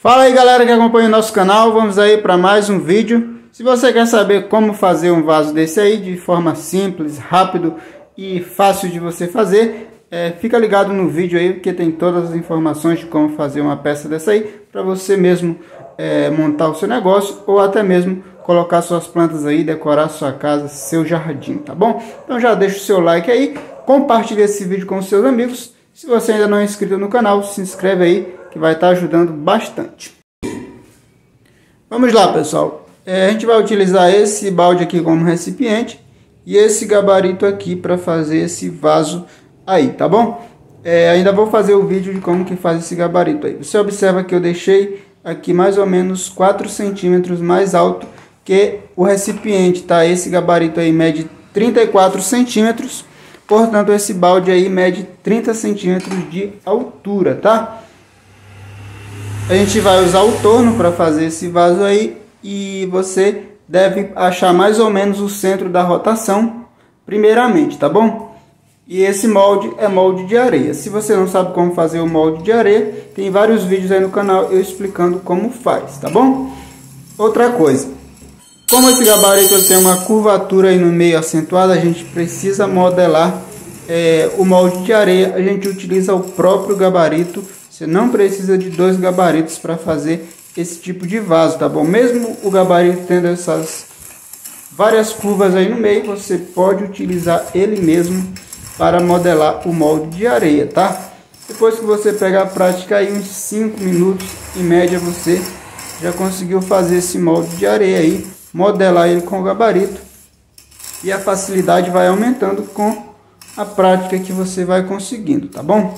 Fala aí galera que acompanha o nosso canal, vamos aí para mais um vídeo. Se você quer saber como fazer um vaso desse aí de forma simples, rápido e fácil de você fazer, fica ligado no vídeo aí porque tem todas as informações de como fazer uma peça dessa aí para você mesmo montar o seu negócio ou até mesmo colocar suas plantas aí, decorar sua casa, seu jardim, tá bom? Então já deixa o seu like aí, compartilhe esse vídeo com os seus amigos. Se você ainda não é inscrito no canal, se inscreve aí que vai estar ajudando bastante. Vamos lá, pessoal. A gente vai utilizar esse balde aqui como recipiente e esse gabarito aqui para fazer esse vaso aí, tá bom? Ainda vou fazer o vídeo de como que faz esse gabarito aí. Você observa que eu deixei aqui mais ou menos 4 centímetros mais alto que o recipiente, tá? Esse gabarito aí mede 34 centímetros, portanto esse balde aí mede 30 centímetros de altura, tá? A gente vai usar o torno para fazer esse vaso aí e você deve achar mais ou menos o centro da rotação primeiramente, tá bom? E esse molde é molde de areia. Se você não sabe como fazer o molde de areia, tem vários vídeos aí no canal eu explicando como faz, tá bom? Outra coisa, como esse gabarito tem uma curvatura aí no meio acentuada, a gente precisa modelar o molde de areia. A gente utiliza o próprio gabarito. Você não precisa de dois gabaritos para fazer esse tipo de vaso, tá bom? Mesmo o gabarito tendo essas várias curvas aí no meio, você pode utilizar ele mesmo para modelar o molde de areia, tá? Depois que você pegar a prática aí, uns 5 minutos em média, você já conseguiu fazer esse molde de areia aí, modelar ele com o gabarito, e a facilidade vai aumentando com a prática que você vai conseguindo, tá bom?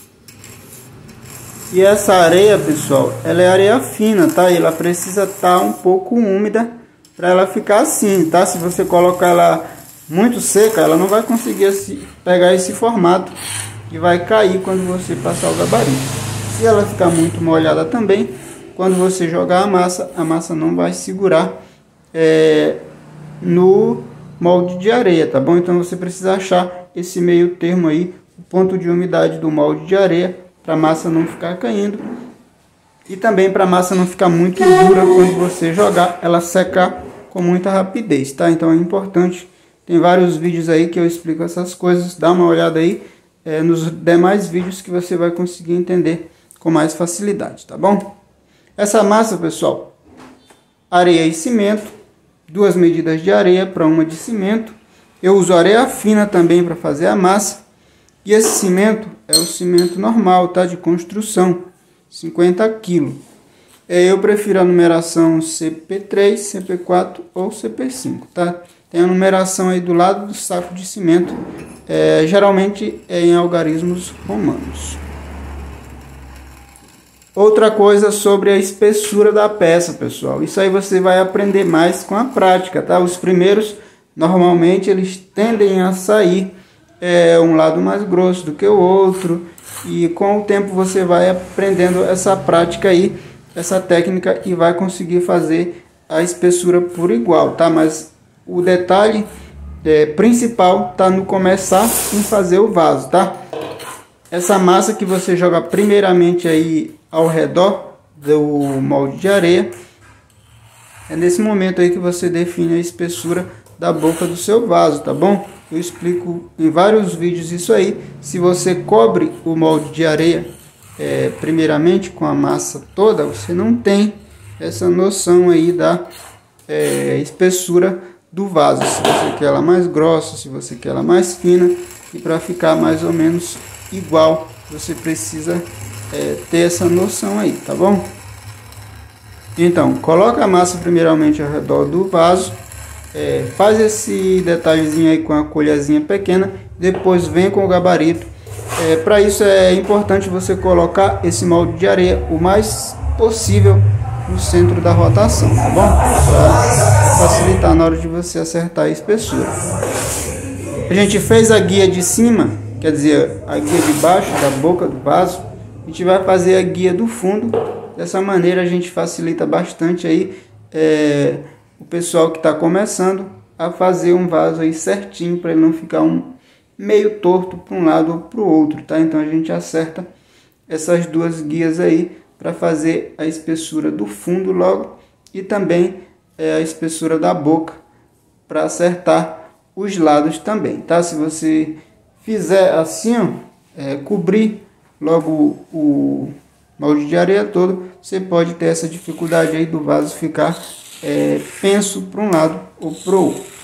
E essa areia, pessoal, ela é areia fina, tá? E ela precisa estar um pouco úmida para ela ficar assim, tá? Se você colocar ela muito seca, ela não vai conseguir pegar esse formato e vai cair quando você passar o gabarito. Se ela ficar muito molhada também, quando você jogar a massa não vai segurar no molde de areia, tá bom? Então você precisa achar esse meio termo aí, o ponto de umidade do molde de areia, para a massa não ficar caindo e também para a massa não ficar muito dura quando você jogar, ela secar com muita rapidez, tá? Então é importante, tem vários vídeos aí que eu explico essas coisas, dá uma olhada aí nos demais vídeos que você vai conseguir entender com mais facilidade, tá bom? Essa massa, pessoal, areia e cimento, 2 medidas de areia para 1 de cimento. Eu uso areia fina também para fazer a massa. E esse cimento é o cimento normal, tá? De construção, 50 kg. Eu prefiro a numeração CP3, CP4 ou CP5, tá? Tem a numeração aí do lado do saco de cimento, geralmente em algarismos romanos. Outra coisa sobre a espessura da peça, pessoal. Isso aí você vai aprender mais com a prática, tá? Os primeiros, normalmente, eles tendem a sair um lado mais grosso do que o outro, e com o tempo você vai aprendendo essa prática aí, essa técnica, e vai conseguir fazer a espessura por igual, tá? Mas o detalhe principal tá no começar em fazer o vaso, tá? Essa massa que você joga primeiramente aí ao redor do molde de areia, é nesse momento aí que você define a espessura da boca do seu vaso, tá bom? Eu explico em vários vídeos isso aí. Se você cobre o molde de areia primeiramente com a massa toda, você não tem essa noção aí da espessura do vaso. Se você quer ela mais grossa, se você quer ela mais fina, e para ficar mais ou menos igual, você precisa ter essa noção aí, tá bom? Então, coloca a massa primeiramente ao redor do vaso. Faz esse detalhezinho aí com a colherzinha pequena, depois vem com o gabarito. Para isso é importante você colocar esse molde de areia o mais possível no centro da rotação, tá bom? Para facilitar na hora de você acertar a espessura. A gente fez a guia de cima, quer dizer, a guia de baixo da boca do vaso. A gente vai fazer a guia do fundo. Dessa maneira a gente facilita bastante aí o pessoal que está começando a fazer um vaso aí certinho, para ele não ficar meio torto para um lado ou para o outro, tá? Então a gente acerta essas duas guias aí para fazer a espessura do fundo logo e também a espessura da boca para acertar os lados também, tá? Se você fizer assim, ó, cobrir logo o molde de areia todo, você pode ter essa dificuldade aí do vaso ficar penso para um lado ou para o outro.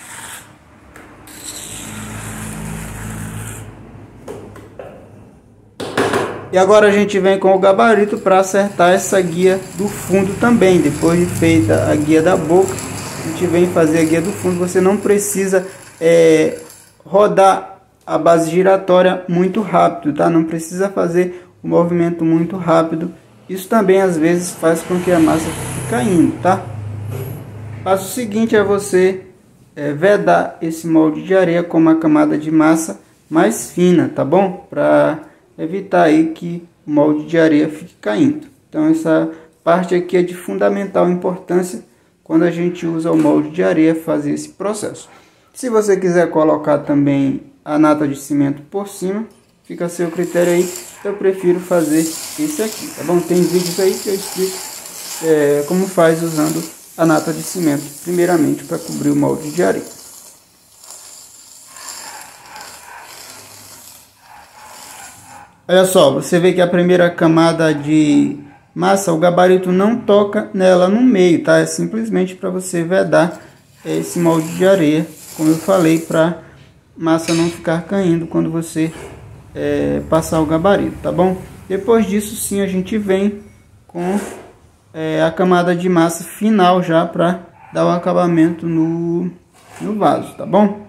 E agora a gente vem com o gabarito para acertar essa guia do fundo também. Depois de feita a guia da boca, a gente vem fazer a guia do fundo. Você não precisa rodar a base giratória muito rápido, tá? Não precisa fazer um movimento muito rápido. Isso também às vezes faz com que a massa fique caindo, tá? O passo seguinte é você vedar esse molde de areia com uma camada de massa mais fina, tá bom? Para evitar aí que o molde de areia fique caindo. Então essa parte aqui é de fundamental importância quando a gente usa o molde de areia fazer esse processo. Se você quiser colocar também a nata de cimento por cima, fica a seu critério aí. Eu prefiro fazer esse aqui, tá bom? Tem vídeos aí que eu explico como faz usando a nata de cimento, primeiramente para cobrir o molde de areia. Olha só, você vê que a primeira camada de massa, o gabarito não toca nela no meio, tá? É simplesmente para você vedar esse molde de areia, como eu falei, para massa não ficar caindo quando você passar o gabarito, tá bom? Depois disso, sim, a gente vem com a camada de massa final já para dar o acabamento no vaso, tá bom?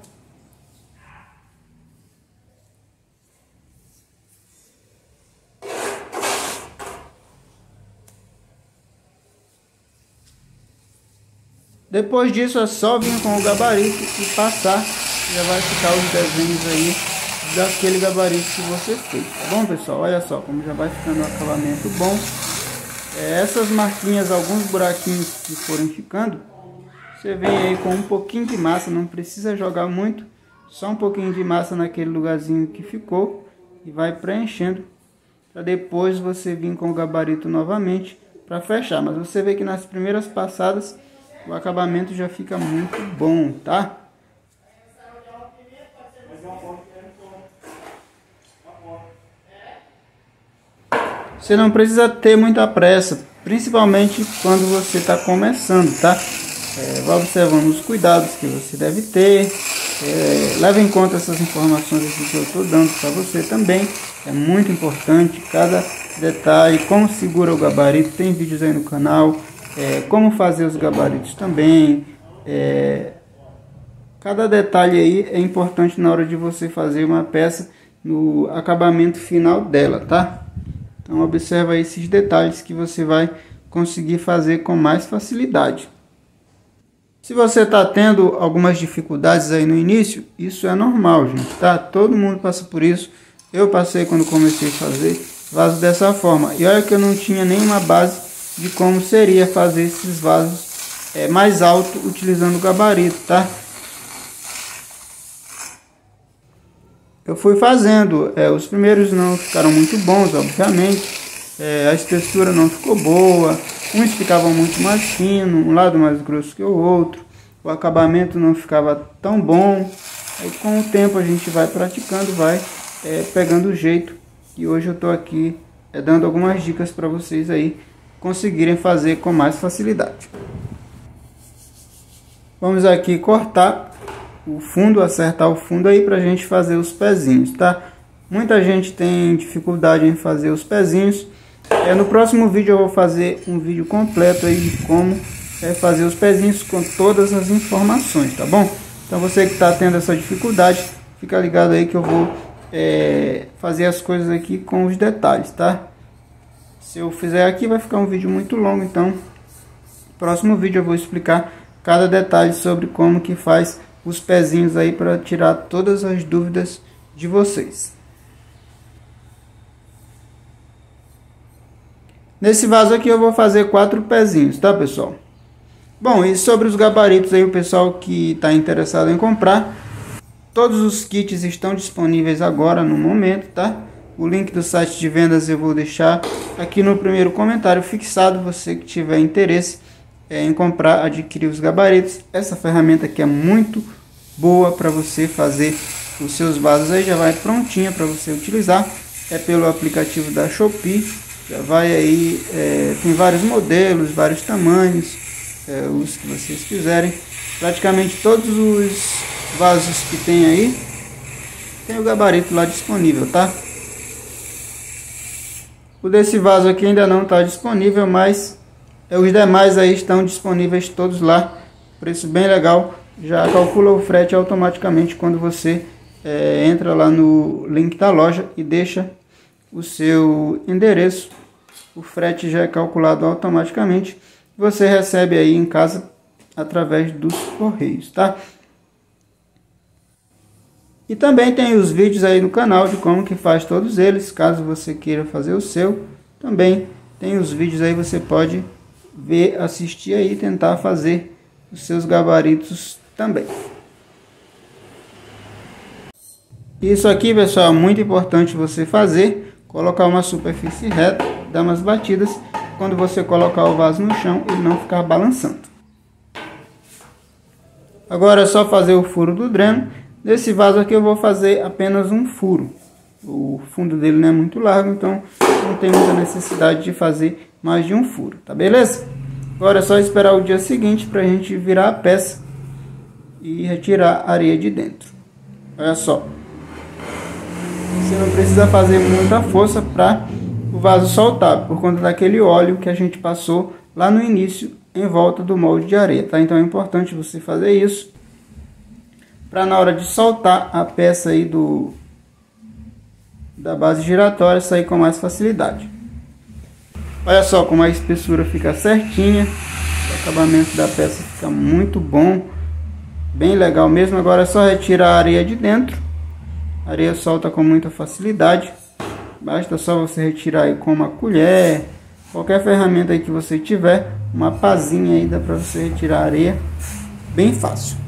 Depois disso é só vir com o gabarito e passar, já vai ficar os desenhos aí daquele gabarito que você fez, tá bom, pessoal? Olha só como já vai ficando um acabamento bom. Essas marquinhas, alguns buraquinhos que forem ficando, você vem aí com um pouquinho de massa, não precisa jogar muito, só um pouquinho de massa naquele lugarzinho que ficou e vai preenchendo para depois você vir com o gabarito novamente para fechar. Mas você vê que nas primeiras passadas o acabamento já fica muito bom, tá? Você não precisa ter muita pressa, principalmente quando você está começando, tá? Vai observando os cuidados que você deve ter. Leve em conta essas informações aqui que eu estou dando para você também. É muito importante cada detalhe, como segura o gabarito. Tem vídeos aí no canal. Como fazer os gabaritos também. Cada detalhe aí é importante na hora de você fazer uma peça no acabamento final dela, tá? Então observa esses detalhes que você vai conseguir fazer com mais facilidade. Se você está tendo algumas dificuldades aí no início, isso é normal, gente, tá? Todo mundo passa por isso. Eu passei quando comecei a fazer vaso dessa forma. E olha que eu não tinha nenhuma base de como seria fazer esses vasos mais alto utilizando o gabarito, tá? Eu fui fazendo, os primeiros não ficaram muito bons, obviamente, a espessura não ficou boa, uns ficavam muito mais fino, um lado mais grosso que o outro, o acabamento não ficava tão bom. Aí com o tempo a gente vai praticando, vai pegando o jeito, e hoje eu estou aqui dando algumas dicas para vocês aí conseguirem fazer com mais facilidade. Vamos aqui cortar o fundo, acertar o fundo aí pra gente fazer os pezinhos, tá? Muita gente tem dificuldade em fazer os pezinhos. No próximo vídeo eu vou fazer um vídeo completo aí de como fazer os pezinhos com todas as informações, tá bom? Então você que está tendo essa dificuldade, fica ligado aí que eu vou fazer as coisas aqui com os detalhes, tá? Se eu fizer aqui vai ficar um vídeo muito longo, então no próximo vídeo eu vou explicar cada detalhe sobre como que faz os pezinhos aí para tirar todas as dúvidas de vocês. Nesse vaso aqui eu vou fazer 4 pezinhos, tá, pessoal? Bom, e sobre os gabaritos aí, o pessoal que está interessado em comprar, todos os kits estão disponíveis agora no momento, tá? O link do site de vendas eu vou deixar aqui no primeiro comentário fixado. Você que tiver interesse em comprar, adquirir os gabaritos. Essa ferramenta aqui é muito boa para você fazer os seus vasos aí, já vai prontinha para você utilizar. É pelo aplicativo da Shopee, já vai aí, tem vários modelos, vários tamanhos, os que vocês quiserem. Praticamente todos os vasos que tem aí, tem o gabarito lá disponível, tá? O desse vaso aqui ainda não está disponível, mas os demais aí estão disponíveis todos lá. Preço bem legal. Já calcula o frete automaticamente quando você entra lá no link da loja e deixa o seu endereço. O frete já é calculado automaticamente. Você recebe aí em casa através dos correios, tá? E também tem os vídeos aí no canal de como que faz todos eles. Caso você queira fazer o seu, também tem os vídeos aí, você pode ver, assistir aí e tentar fazer os seus gabaritos também. Isso aqui, pessoal, é muito importante você fazer. Colocar uma superfície reta, dar umas batidas. Quando você colocar o vaso no chão, ele não ficar balançando. Agora é só fazer o furo do dreno. Nesse vaso aqui eu vou fazer apenas um furo. O fundo dele não é muito largo, então não tem muita necessidade de fazer mais de um furo, tá beleza? Agora é só esperar o dia seguinte para a gente virar a peça e retirar a areia de dentro. Olha só. Você não precisa fazer muita força para o vaso soltar, por conta daquele óleo que a gente passou lá no início em volta do molde de areia, tá? Então é importante você fazer isso para na hora de soltar a peça aí da base giratória sair com mais facilidade. Olha só como a espessura fica certinha, o acabamento da peça fica muito bom, bem legal mesmo. Agora é só retirar a areia de dentro. A areia solta com muita facilidade, basta só você retirar aí com uma colher, qualquer ferramenta aí que você tiver, uma pazinha aí dá para você retirar a areia bem fácil.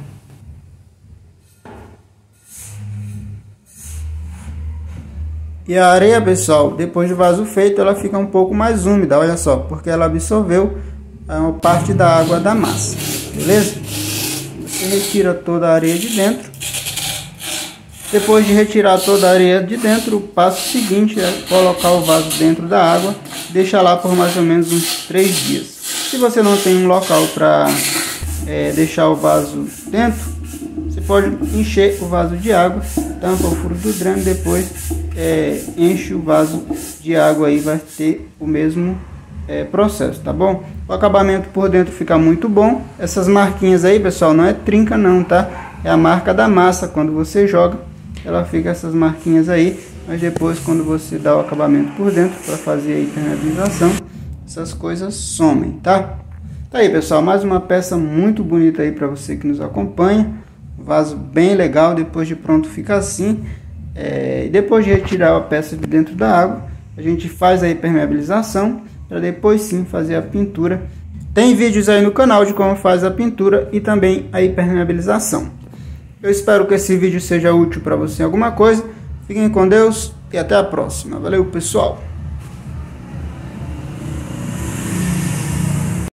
E a areia, pessoal, depois do vaso feito, ela fica um pouco mais úmida, olha só, porque ela absorveu uma parte da água da massa, beleza? Você retira toda a areia de dentro. Depois de retirar toda a areia de dentro, o passo seguinte é colocar o vaso dentro da água, deixar lá por mais ou menos uns 3 dias. Se você não tem um local para deixar o vaso dentro, você pode encher o vaso de água, tampa o furo do dreno, depois enche o vaso de água aí, vai ter o mesmo processo, tá bom? O acabamento por dentro fica muito bom. Essas marquinhas aí, pessoal, não é trinca não, tá? É a marca da massa, quando você joga, ela fica essas marquinhas aí, mas depois quando você dá o acabamento por dentro para fazer a impermeabilização, essas coisas somem, tá? Tá aí, pessoal, mais uma peça muito bonita aí para você que nos acompanha. Vaso bem legal, depois de pronto fica assim. Depois de retirar a peça de dentro da água, a gente faz a impermeabilização para depois sim fazer a pintura. Tem vídeos aí no canal de como faz a pintura e também a impermeabilização. Eu espero que esse vídeo seja útil para você em alguma coisa. Fiquem com Deus e até a próxima. Valeu, pessoal!